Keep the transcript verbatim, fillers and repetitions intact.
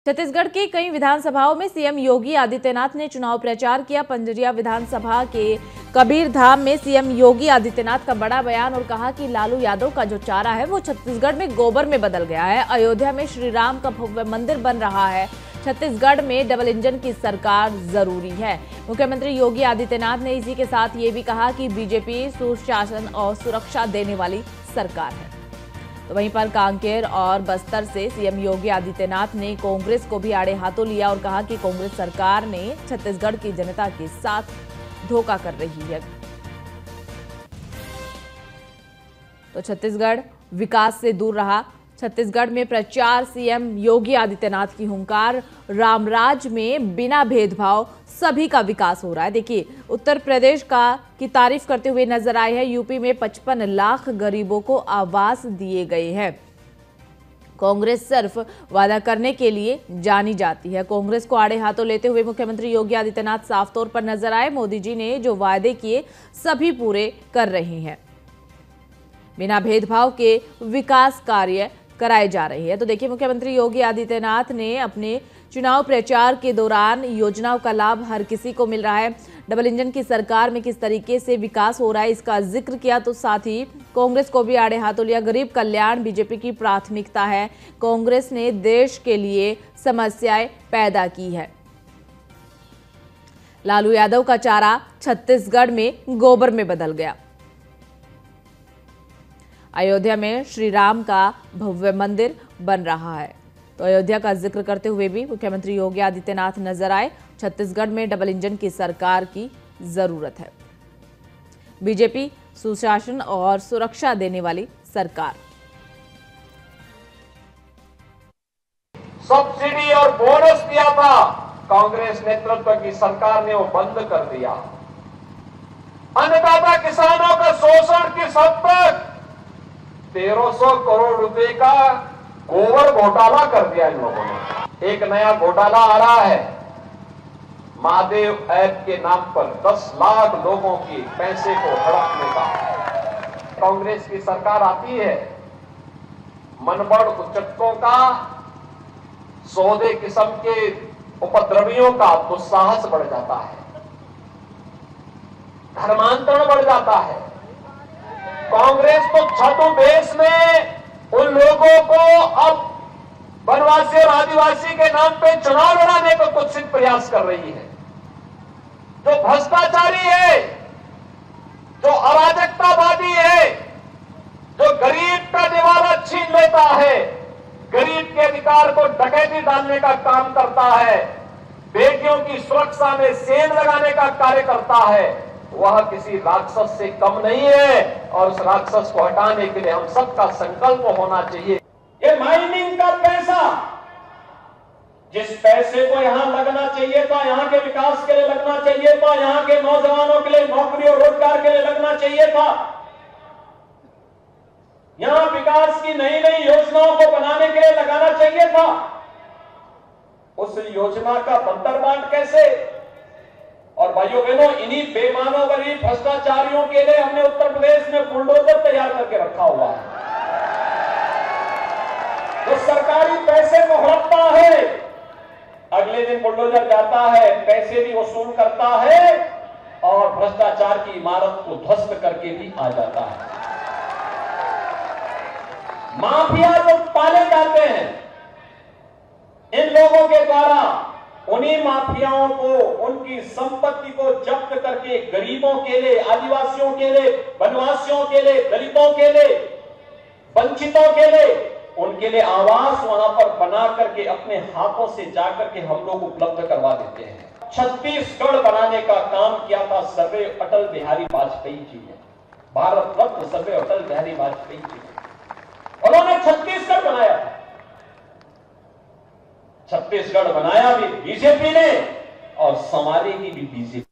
छत्तीसगढ़ की कई विधानसभाओं में सीएम योगी आदित्यनाथ ने चुनाव प्रचार किया। पंजरिया विधानसभा के कबीरधाम में सीएम योगी आदित्यनाथ का बड़ा बयान और कहा कि लालू यादव का जो चारा है वो छत्तीसगढ़ में गोबर में बदल गया है। अयोध्या में श्री राम का भव्य मंदिर बन रहा है। छत्तीसगढ़ में डबल इंजन की सरकार जरूरी है। मुख्यमंत्री योगी आदित्यनाथ ने इसी के साथ ये भी कहा कि बीजेपी सुशासन और सुरक्षा देने वाली सरकार है। तो वहीं पर कांकेर और बस्तर से सीएम योगी आदित्यनाथ ने कांग्रेस को भी आड़े हाथों लिया और कहा कि कांग्रेस सरकार ने छत्तीसगढ़ की जनता के साथ धोखा कर रही है। तो छत्तीसगढ़ विकास से दूर रहा। छत्तीसगढ़ में प्रचार सीएम योगी आदित्यनाथ की हुंकार। रामराज में बिना भेदभाव सभी का विकास हो रहा है। देखिए, उत्तर प्रदेश का की तारीफ करते हुए नजर आए हैं। यूपी में पचपन लाख गरीबों को आवास दिए गए हैं। कांग्रेस सिर्फ वादा करने के लिए जानी जाती है। कांग्रेस को आड़े हाथों लेते हुए मुख्यमंत्री योगी आदित्यनाथ साफ तौर पर नजर आए। मोदी जी ने जो वादे किए सभी पूरे कर रहे हैं। बिना भेदभाव के विकास कार्य कराए जा रही है। तो देखिए, मुख्यमंत्री योगी आदित्यनाथ ने अपने चुनाव प्रचार के दौरान योजनाओं का लाभ हर किसी को मिल रहा है। डबल इंजन की सरकार में किस तरीके से विकास हो रहा है इसका जिक्र किया। तो साथ ही कांग्रेस को भी आड़े हाथों लिया। गरीब कल्याण बीजेपी की प्राथमिकता है। कांग्रेस ने देश के लिए समस्याएं पैदा की है। लालू यादव का चारा छत्तीसगढ़ में गोबर में बदल गया। अयोध्या में श्री राम का भव्य मंदिर बन रहा है। तो अयोध्या का जिक्र करते हुए भी मुख्यमंत्री योगी आदित्यनाथ नजर आए। छत्तीसगढ़ में डबल इंजन की सरकार की जरूरत है। बीजेपी सुशासन और सुरक्षा देने वाली सरकार। सब्सिडी और बोनस दिया था, कांग्रेस नेतृत्व की सरकार ने वो बंद कर दिया। अन्नदाता किसानों का शोषण किस हद तक, तेरह सौ करोड़ रुपए का गोबर घोटाला कर दिया इन लोगों ने। एक नया घोटाला आ रहा है, महादेव ऐप के नाम पर दस लाख लोगों की पैसे को हड़पने का। कांग्रेस की सरकार आती है, मनबड़ उच्चकों का, सौदे किस्म के उपद्रवियों का दुस्साहस बढ़ जाता है, धर्मांतरण बढ़ जाता है। कांग्रेस तो छद्मवेश में उन लोगों को अब वनवासी और आदिवासी के नाम पे चुनाव लड़ाने का कुत्सित प्रयास कर रही है। जो भ्रष्टाचारी है, जो अराजकतावादी है, जो गरीब का निवाला छीन लेता है, गरीब के अधिकार को डकैती डालने का काम करता है, बेटियों की सुरक्षा में सेंध लगाने का कार्य करता है, वह किसी राक्षस से कम नहीं है। और उस राक्षस को हटाने के लिए हम सबका संकल्प होना चाहिए। ये माइनिंग का पैसा, जिस पैसे को यहां लगना चाहिए था, यहां के विकास के लिए लगना चाहिए था, यहां के नौजवानों के लिए नौकरी और रोजगार के लिए लगना चाहिए था, यहां विकास की नई नई योजनाओं को बनाने के लिए लगाना चाहिए था, उस योजना का बंदरबांट कैसे। और भाइयों बहनों, इन्हीं बेईमानों गरीब भ्रष्टाचारियों के लिए हमने उत्तर प्रदेश में बुलडोजर तैयार करके रखा हुआ है। जो सरकारी पैसे को हड़पता है, अगले दिन बुलडोजर जाता है, पैसे भी वसूल करता है और भ्रष्टाचार की इमारत को ध्वस्त करके भी आ जाता है। माफिया जो पाले जाते हैं, इन लोगों के द्वारा उन्हीं माफियाओं को, उनकी संपत्ति को जब्त करके गरीबों के लिए, आदिवासियों के लिए, वनवासियों के लिए, दलितों के लिए, वंचितों के लिए, उनके लिए आवास वहां पर बना करके अपने हाथों से जाकर के हम लोग उपलब्ध करवा देते हैं। छत्तीसगढ़ बनाने का काम किया था सर्वैव अटल बिहारी वाजपेयी जी ने, भारत रत्न सर्वैव अटल बिहारी वाजपेयी जी ने। उन्होंने छत्तीसगढ़ बनाया था। छत्तीसगढ़ बनाया भी बीजेपी ने और संवारेगी भी बीजेपी।